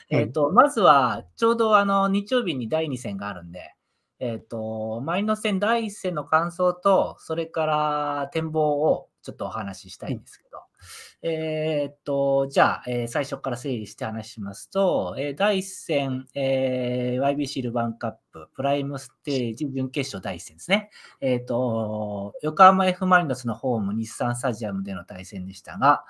はい。 まずは、ちょうど日曜日に第2戦があるんで、マリノス戦第1戦の感想と、それから展望をちょっとお話ししたうん。 いんですけど。じゃあ、最初から整理して話しますと、第1戦、YBC ルヴァンカッププライムステージ準決勝第1戦ですね。横浜 F マリノスのホーム日産スタジアムでの対戦でしたが、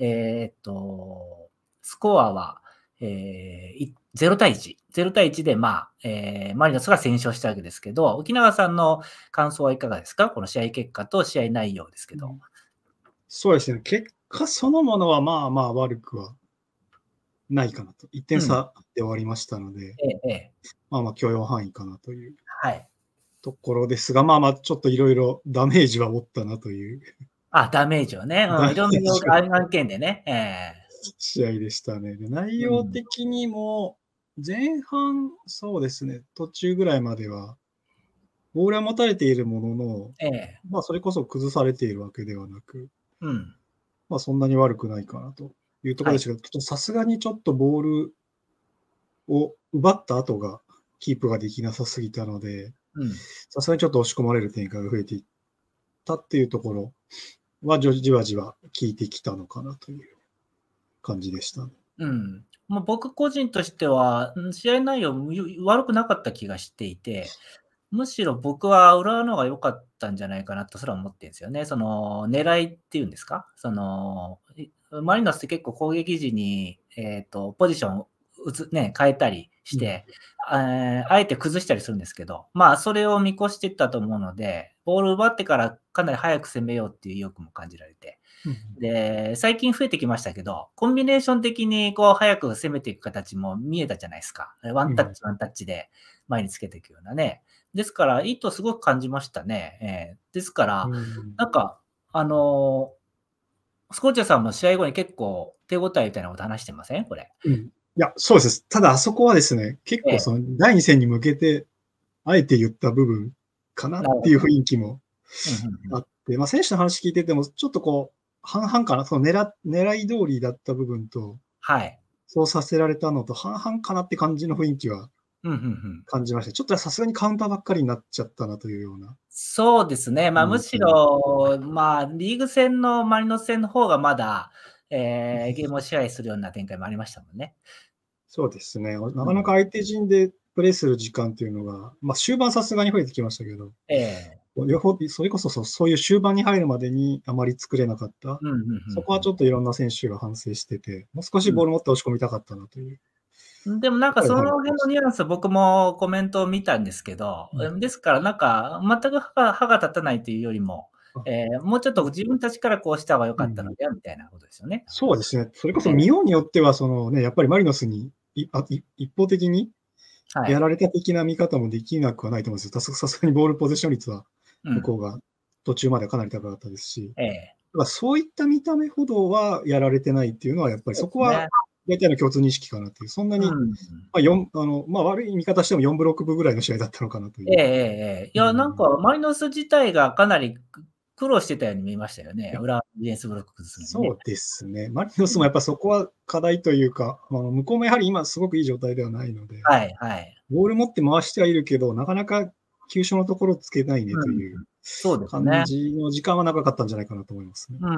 スコアは、0対1。0対1で、マリノスが先勝したわけですけど、沖永さんの感想はいかがですか？この試合結果と試合内容ですけど。 そうですね。結果そのものはまあまあ悪くはないかなと。1点うん。 差で終わりましたので、 ええ。 まあまあ許容範囲かなというはい。 ところですが、まあまあちょっといろいろダメージは負ったなというあ、ダメージをね。 ダメいろんージをな案件でね。 試合でしたね。で、内容うん。 的にも前半、そうですね、途中ぐらいまではボールは持たれているものの、 ええ。 まあそれこそ崩されているわけではなく、 うん。 まあそんなに悪くないかなというとこはい。 ろでしたけど、ちょっとさすがにちょっとボールを奪った後がキープができなさすぎたので、 うん。 さすがにちょっと押し込まれる展開が増えていったっていうところは、じわじわ効いてきたのかなという感じでしたね。 うん。僕個人としては、試合内容悪くなかった気がしていて、むしろ僕は浦和の方が良かったんじゃないかなとすら思ってるんですよね。その狙いっていうんですか、マリノスって結構攻撃時に、ポジションを変えたりしうん。 て、あえて崩したりするんですけど、それを見越していったと思うので、ボール奪ってからかなり早く攻めようっていう意欲も感じられて。 うん。 で、最近増えてきましたけど、コンビネーション的にこう早く攻めていく形も見えたじゃないですか。ワうん。 ンタッチワンタッチで前につけていくようなね。ですから、意図すごく感じましたね。ですかうら、 ん。 なんか、あの、スコーチャーさんも試合後に結構手応えみたいなこと話してません？これ。 うん。いや、そうです。ただあそこはですね、結ええ。 構その第2戦に向けて、あえて言った部分かなっていう雰なるほど。 囲気もうん、うんうん。 あって、まあ、選手の話聞いてても、ちょっとこう、半々かな、その狙い通りだった部分と、 はい。 そうさせられたのと半々かなって感じの雰囲気はうん、うんうん。 感じました。ちょっとさすがにカウンターばっかりになっちゃったなというようなそうですね。むし感じ。 ろ、リーグ戦のマリノス戦の方がまだ、ゲームを支配するような展開もありましたもんね。 そうですね。なうん。 かなか相手陣でプレーする時間っていうのが、まあ、終盤さすがに増えてきましたけど、 ええ。 それこそそういう終盤に入るまでにあまり作れなかった。 うん、うんうんそこはちょっといろんな選手が反省してて、もう少しうん。 ボール持って押し込みたかったなというでもなんかそところで、はい。 の辺のニュアンス、僕もコメントを見たんですけど、 うん。 ですからなんか全く歯が立たないというよりも、 あ、 もうちょっとうん。 自分たちからこうした方が良かったのうん。 ではみたいなことですよね。 そうですね。それこそええ、 見ようによっては、そのね、やっぱりマリノスに、一方的にはい。 やられた的な見方もできなくはないと思うんですよ。さすがにボールポゼッション率はうん。 向こうが途中まではかなり高かったですし、 ええ、 そういった見た目ほどはやられてないっていうのは、やっぱりそこはそうですね。 大体の共通認識かなっていう、そんなに、 うん。 まあ、4悪い見方しても4ブロック分ぐらいの試合だったのかなという。 ええええええ。いや、なんうん。 かマリノス自体がかなり苦労してたように見えましたよね。 いや、 裏ディフェンスブロック崩すのにね。 そうですね。マリノうん。 スもやっぱそこは課題というか、向こうもやはり今すごくいい状態ではないので、 はいはい。 ボール持って回してはいるけど、なかなか急所のところをつけないねうん。 というそうですね。 感じの時間は長かったんじゃないかなと思いますね。 うん。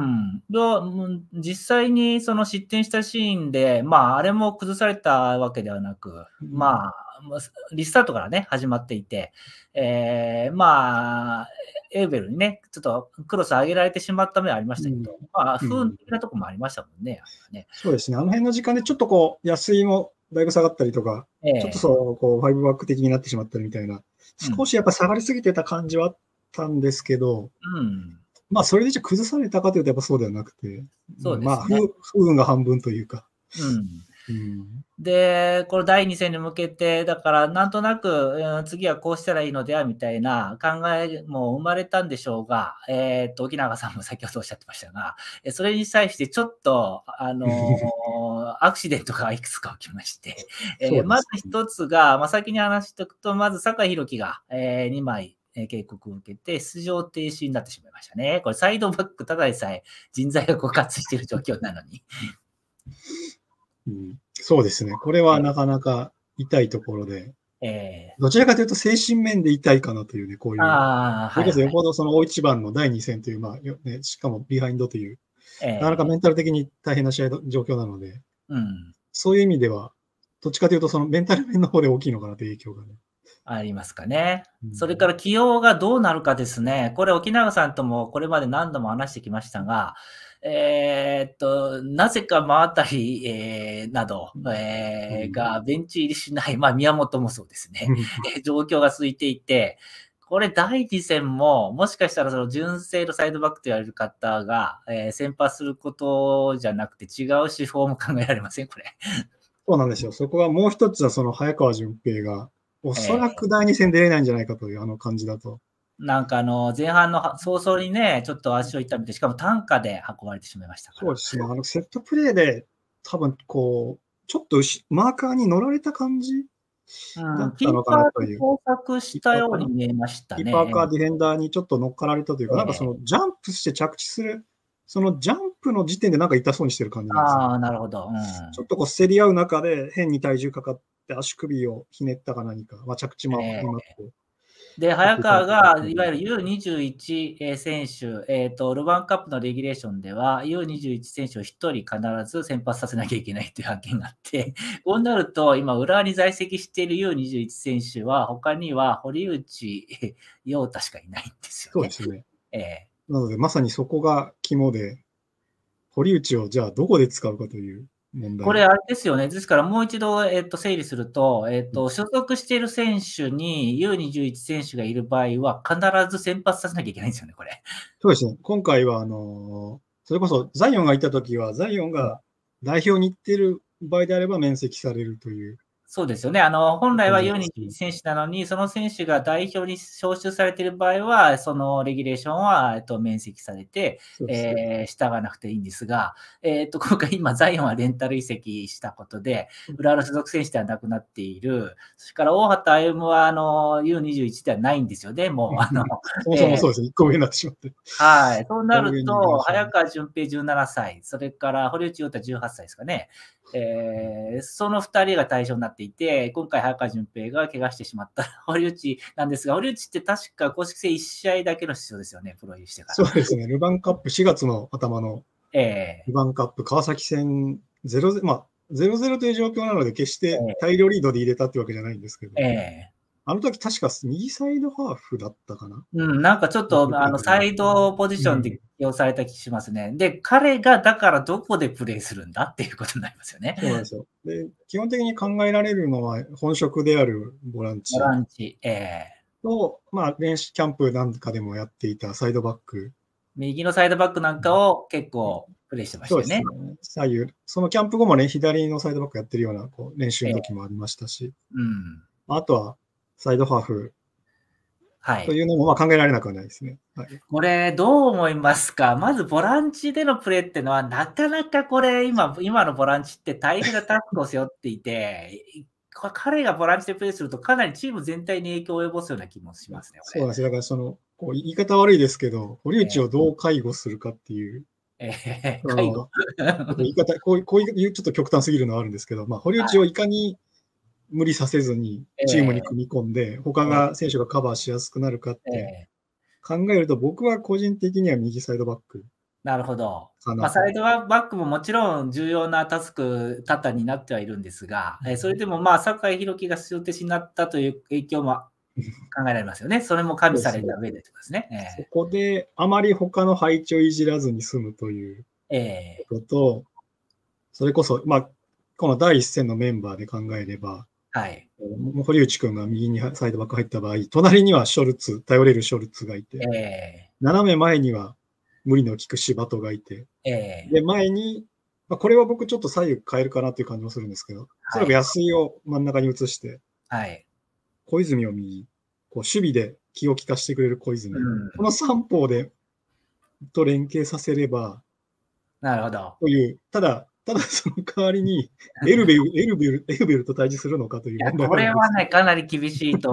実際にその失点したシーンで、あれも崩されたわけではなく、 うん。 リスタートからね、始まっていて、エウベルにね、ちょっとクロス上げられてしまった面はありましうん。 たけど、不運うん。 的なとこもありましたもんね、あれはね。 そうですね。あの辺の時間でちょっとこう、安井もだいぶ下がったりとか、ちょっとええ。 こう、ファイブバック的になってしまったりみたいな、 うん。 少しやっぱ下がりすぎてた感じはあったんですけど、 うん。 それで崩されたかというとやっぱそうではなくて、 そうですね。 不運が半分というか。 うん。 うん。 で、この第2戦に向けて、だからなんとなく、次はこうしたらいいのではみたいな考えも生まれたんでしょうが、沖永さんも先ほどおっしゃってましたが、それに際してちょっと、アクシデントがいくつか起きまして、まずそうですね。 一つが、先に話しておくと、まず酒井宏樹が、2枚、警告を受けて出場停止になってしまいましたね。これサイドバックただでさえ人材が枯渇している状況なのに。 うん。 そうですね。これはなかなか痛いところで、 えどちらかというと精神面で痛いかなというね、こういう。 ああ、 それこそよはいはい。 ほどその大一番の第2戦という、まあね、しかもビハインドという、なかなかええメンタル的に大変な試合状況なので、 うん。 そういう意味では、どっちかというとそのメンタル面の方で大きいのかなという影響がね。 ありますかね。 うん、 それから起用がどうなるかですね。これ沖永さんともこれまで何度も話してきましたが、なぜか真当たり、など、がベンチ入りしない、まあ宮本もそうですね、状況が続いていて、これ第2戦も、もしかしたらその純正のサイドバックと言われる方が、先発することじゃなくて違う手法も考えられませんこれ。 そうなんですよ。そこがもう一つはその早川順平が、おそらえく第2戦出れないんじゃないかという感じだと。 なんか前半の早々にね、ちょっと足を痛めて、しかも担架で運ばれてしまいましたから。 そうですね。セットプレーで多分こう、ちょっとマーカーに乗られた感じだうん、キったのかーパーとなという。 交錯したようにキーパーかな見えましたキーパーかね。 ディフェンダーにちょっと乗っかられたというか、なんかそええ。 のジャンプして着地する、そのジャンプの時点でなんか痛そうにしてる感じなんですよね。 ああ、なるほど。うん。 ちょっとこう競り合う中で変に体重かかって足首をひねったか何か、まあ、着地もええ。 うまくで、早やっていかな川が、 かったり。 いわゆる U21 選手、ルヴァンカップのレギュレーションでは、U21 選手を1人必ず先発させなきゃいけないという案件があって、こうなると、今、浦和に在籍している U21 選手は、他には堀内陽太しかいないんですよね。 そうですね。 ええ。 なので、まさにそこが肝で、堀内をじゃあどこで使うかという問題。 これあれですよね。ですからもう一度、整理すると、所属している選手に U21 選手がいる場合は、必ず先発させなきゃいけないんですよね、これ。 そうですね。今回は、それこそザイオンがいたときは、ザイオンが代表に行ってる場合であれば免責されるというそうですよね。本来は感じなんですけど。 U21 選手なのに、その選手が代表に招集されている場合は、そのレギュレーションは、免責されて、 そうですね。 従わなくていいんですが、今回今、ザイオンはレンタル移籍したことで、浦和の所属選手ではなくなっている。それから大畑歩は、U21 ではないんですよね、もう、 そもそもそうですね。1個上になってしまって。 はい。そうなだいぶ上に代ると、 表に。 早川順平17歳、それから堀内陽太18歳ですかね。その2人が対象になっていて、今回早川順平が怪我してしまった堀内なんですが、堀内って確か公式戦1試合だけの出場ですよね、プロ入りしてから。 そうですね。ルヴァンカップ4月の頭のえルヴァンカップ川崎戦0-0、まあ、0-0という状況なので、決してえ大量リードで入れたってわけじゃないんですけど、 ええあの時確か右サイドハーフだったかな。 うん、なんかちょっと、サイドポジションで起用された気しますね。で、彼がだからどこでプレイするんだっていうことになりますよね。 そうなんですよ。で、基本的に考えられるのは本職であるボランボチランチ、 と、まあ、練習キャンプなんかでもやっていたサイドバック。 右のサイドバックなんかを結構プレイしてましたよね。 そうですね。左右。そのキャンプ後もね、左のサイドバックやってるような練習の時もありましたし、 うん。 あとはサイドハーフはい。 というのもまあ考えられなくはないですね。はい、 これどう思いますか？まずボランチでのプレーってのは、なかなかこれ、今のボランチって大変なタスクを背負っていて、彼がボランチでプレーするとかなりチーム全体に影響を及ぼすような気もしますね、これ。 そうなんですよ。だから言い方悪いですけど、堀内をどう介護するかっていう、 介護。 言い方、こういうちょっと極端すぎるのはあるんですけど、まあ、堀内をいかに無理させずにチームに組み込んで、他が選手がカバーしやすくなるかって考えると、僕は個人的には右サイドバックなるほど。 かなと。 サイドバックももちろん重要なタスク、多々になってはいるんですが、それでも酒井宏樹が出場停止になったという影響も考えられますよね。それも加味された上でってことですね。 そこであまり他の配置をいじらずに済むということと、それこそ、まあ、この第一戦のメンバーで考えれば、 はい。 堀内君が右にサイドバック入った場合、隣にはショルツ、頼れるショルツがいて、斜め前には無理の利く柴戸がいて、で、前に、まあ、これは僕ちょっと左右変えるかなっていう感じもするんですけど、おそらく安井を真ん中に移して、小泉を右、守備で気を利かしてくれる小泉、この三方でと連携させれば、 なるほど。 という、ただその代わりにエルベルと対峙するのかという問題これはね、かなり厳しいと思っ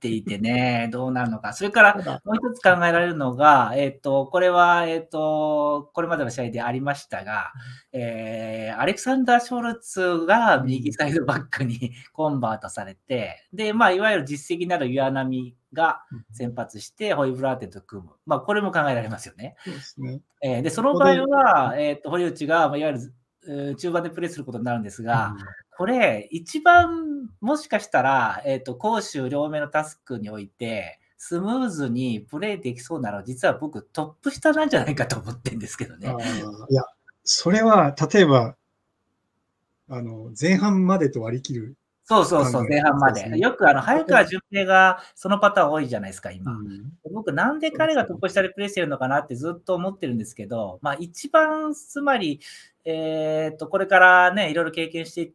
っていてね、どうなるのか。それからもう一つ考えられるのが、これは、これまでの試合でありましたが、アレクサンダー・ショルツが右サイドバックにコンバートされて、で、まあ、いわゆる実績なる岩波が先発して、ホイブラーテンと組む。まあ、これも考えられますよね。 そうですね。 で、その場合は、堀内が、いわゆる中盤でプレーすることになるんですが、これ、一番もしかしたら、攻守両面のタスクにおいて、スムーズにプレーできそうなのは、実は僕、トップ下なんじゃないかと思ってるんですけどね。 いや、それは、例えば、前半までと割り切る。 そうそうそう、前半まで。よく、早川順平がそのパターン多いじゃないですか、今。僕、なんで彼がトップ下でプレーしてるのかなってずっと思ってるんですけど、まあ、一番、つまり、これからね、いろいろ経験していって、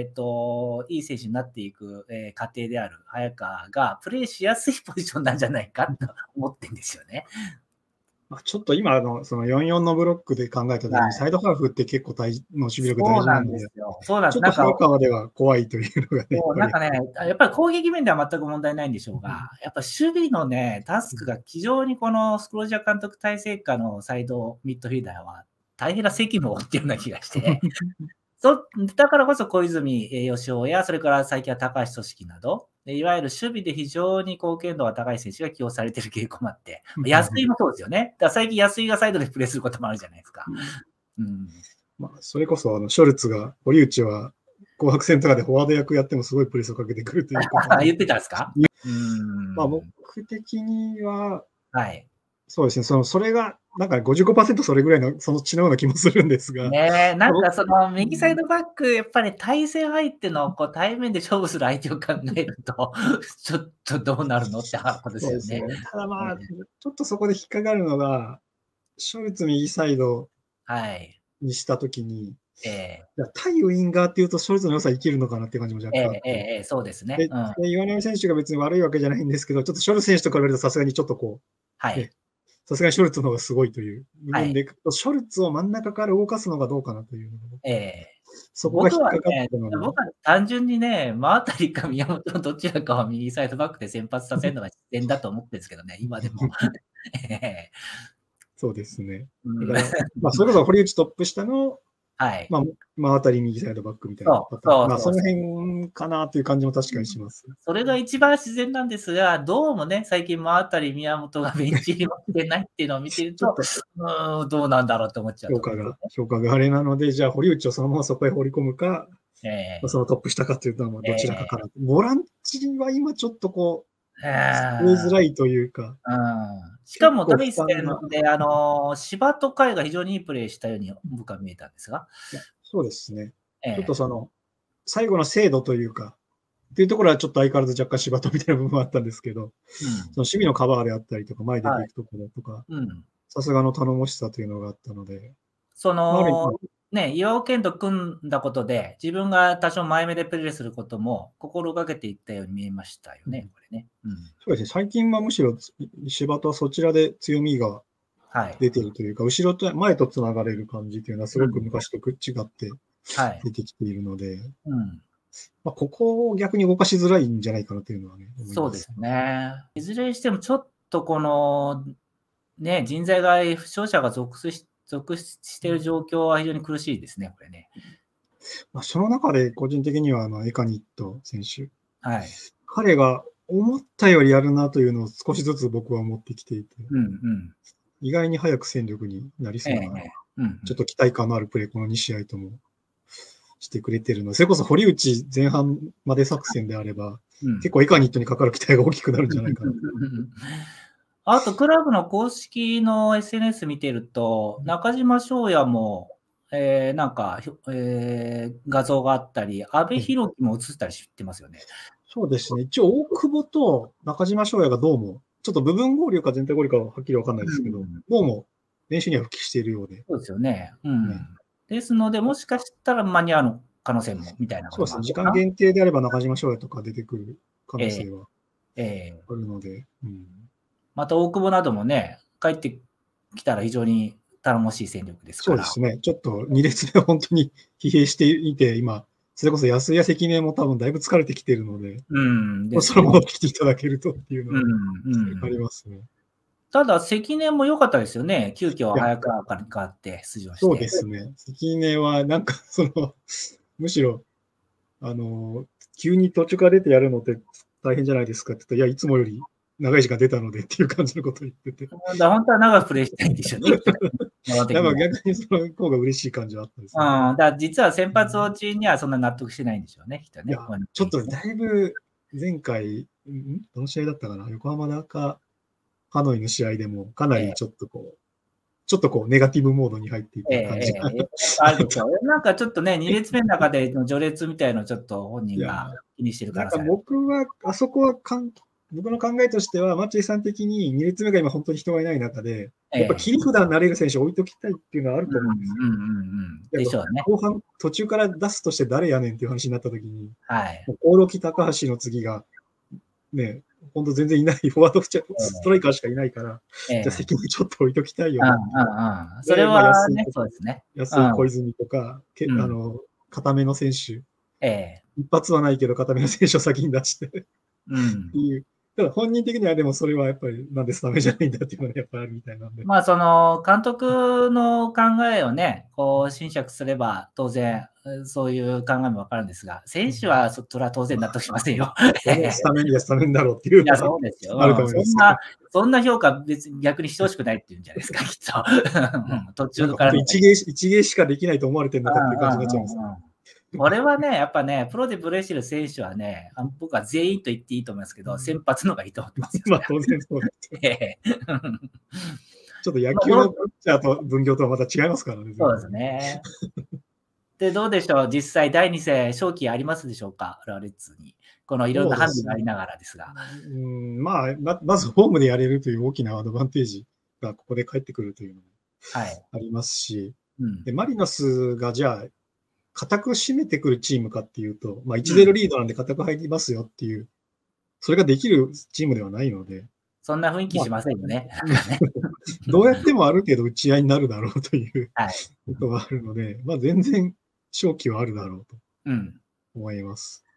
いい選手になっていく、過程である早川が、プレーしやすいポジションなんじゃないかと思ってるんですよね。 ちょっと今その4-4のブロックで考えたときに、サイドハーフって結構の守備力大事なんで、 そうなんですよ。 ちょっと早川では怖いというのがね。 なんかね、やっぱり攻撃面では全く問題ないんでしょうが、やっぱ守備のね、タスクが非常にこのスクロージャー監督体制下のサイドミッドフィールダーは大変な責務を負っているような気がして、だからこそ小泉義雄や、それから最近は高橋組織など、いわゆる守備で非常に貢献度が高い選手が起用されている傾向もあって、安井もそうですよね。だから最近安井がサイドでプレーすることもあるじゃないですか。 それこそショルツが、堀内は紅白戦とかでフォワード役やってもすごいプレスをかけてくるというか。 言ってたんですか？ 僕的には、 はい。 そうですね、それが、なんか 55% それぐらいの、その血のような気もするんですが。 ね、なんかその右サイドバック、やっぱり対戦相手のこう対面で勝負する相手を考えると、ちょっとどうなるのって話ですよね。 ただまあ、ちょっとそこで引っかかるのが、ショルツ右サイドにしたときに、対ウインガーっていうと、ショルツの良さ生きるのかなっていう感じも若干あって。 そうですね。 岩波選手が別に悪いわけじゃないんですけど、ちょっとショルツ選手と比べるとさすがにちょっとこう、さすがにショルツの方がすごいという部分で、ショルツを真ん中から動かすのがどうかなというのが、そこが引っかかったのが。 僕は単純にね、真辺か宮本のどちらかは右サイドバックで先発させるのが自然だと思ってるんですけどね、今でも。 そうですね。だから、それこそ堀内トップ下の、真渡り右サイドバックみたいなパターン。その辺かなという感じも確かにします。 それが一番自然なんですが、どうもね、最近真渡り宮本がベンチ入りもしてないっていうのを見てると、どうなんだろうと思っちゃう。 評価があれなので、じゃあ堀内をそのままそこへ放り込むか、そのトップ下かというと、どちらかかな。ボランチは今ちょっとこう、見づらいというか。 しかも第一戦で、芝と海が非常にいいプレーしたように僕は見えたんですが。 そうですね。ちょっと最後の精度というか、っていうところはちょっと相変わらず若干芝とみたいな部分はあったんですけど、その守備のカバーであったりとか、前出ていくところとか、さすがの頼もしさというのがあったので。 岩尾健と組んだことで、自分が多少前目でプレーすることも心がけていったように見えましたよね、これね。 そうですね、最近はむしろ芝とはそちらで強みが出ているというか、後ろと前とつながれる感じというのはすごく昔と違って出てきているので、ここを逆に動かしづらいんじゃないかなというのはね、思います。 そうですね。いずれにしてもちょっとこの、ね、人材が負傷者が続出している状況は非常に苦しいですね、これね。 その中で個人的にはエカニット選手、彼が思ったよりやるなというのを少しずつ僕は思ってきていて、意外に早く戦力になりそうな、ちょっと期待感のあるプレー、この2試合ともしてくれてるので、それこそ堀内前半まで作戦であれば、結構エカニットにかかる期待が大きくなるんじゃないかな。 あと、クラブの公式の SNS 見てると、中島翔也も、なんか、画像があったり、阿部寛樹も映ったりしてますよね。 そうですね。一応、大久保と中島翔也がどうも、ちょっと部分合流か全体合流かははっきりわかんないですけど、どうも練習には復帰しているようで。 そうですよね。ですので、もしかしたら間に合う可能性も、みたいな。 そうですね。時間限定であれば中島翔也とか出てくる可能性はあるので。 また大久保などもね、帰ってきたら非常に頼もしい戦力ですから。 そうですね。ちょっと2列目本当に疲弊していて、今、 それこそ安井や関根も多分だいぶ疲れてきてるので、それ戻ってきていただけるとっていうのはありますね。 ただ、関根も良かったですよね。急遽早川から変わって出場して。 そうですね。関根はなんかむしろ、急に途中から出てやるのって大変じゃないですかって言ったら、いや、いつもより長い時間出たのでっていう感じのことを言ってて。 本当は長くプレイしたいんでしょうね。 逆にその方が嬉しい感じはあったんですね。だから実は先発落ちにはそんな納得してないんでしょうね、きっとね。 ちょっとだいぶ前回、どの試合だったかな、横浜かハノイの試合でもかなりちょっとネガティブモードに入っていた感じが。 なんかちょっとね、2列目の中での序列みたいのをちょっと本人が気にしてるから。 僕は、あそこは僕の考えとしては、マッチェさん的に2列目が今本当に人がいない中で、やっぱ切り札になれる選手を置いときたいっていうのはあると思うんですよ。 でしょうね。 後半、途中から出すとして誰やねんっていう話になったときに、興梠高橋の次が、ね、本当全然いない、フォワードストライカーしかいないから、じゃあ責任ちょっと置いときたいよな。それはね、そうですね。 安井小泉とか、固めの選手。一発はないけど、固めの選手を先に出してっていう。ただ本人的にはでもそれはやっぱりなんでスタメンじゃないんだっていうのがやっぱりあるみたいなんで。 まあその監督の考えをね、こう侵釈すれば当然そういう考えもわかるんですが、選手はそれは当然納得しませんよ。 スタメンだろうっていう。 いや、そうですよ。そんな評価別に逆にしてほしくないっていうんじゃないですか、きっと。途中から。 一芸しかできないと思われてるのかっていう感じになっちゃいます。 これはね、やっぱね、プロでプレーしてる選手はね、僕は全員と言っていいと思いますけど、先発の方がいいと思ってますよ。 まあ当然そうです。ちょっと野球のピッチャーと分業とはまた違いますからね。 そうですね。で、どうでしょう、実際第2戦、勝機ありますでしょうか、浦和レッズに。このいろんなハンデがありながらですが。 まずホームでやれるという大きなアドバンテージがここで返ってくるというのもありますし、でマリノスがじゃあ、固く締めてくるチームかっていうと、1-0 リードなんで固く入りますよっていう、それができるチームではないので。 そんな雰囲気しませんよね。 どうやってもある程度打ち合いになるだろうということがあるので、全然勝機はあるだろうと思います。